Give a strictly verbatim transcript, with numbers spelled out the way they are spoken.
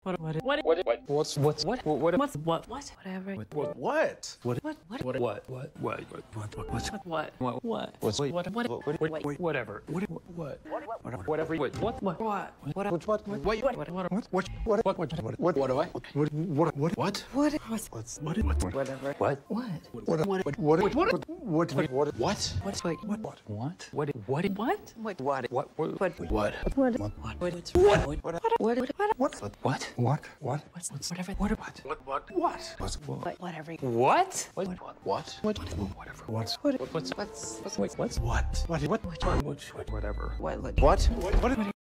What? What? What? What? What? What's what's what? What? What's what? What? Whatever. What? What? What? What? What? What? What? What? What? What? What? What? What's What? What? What? What's What? What? what? What? What? Whatever. What? What? Whatever. What? What? What? What? What? What? What? What? What? What? What? What? What? What? What? What? What do I? What? What? What? What? What? What's what? What? Whatever. What? What? What? What? What? What? What? What? What? What? What? What? Wait. What? What? What? What? What? What? What? What? What? What? What? What? What? What? What? What's What? What? What? What? What? What? What? What? What's whatever? What? What? What? What? What's what? Whatever. What? What? What? What? Whatever. What's What? what's What's what's what's what? What? What? What? What? Whatever. What? What? What? What?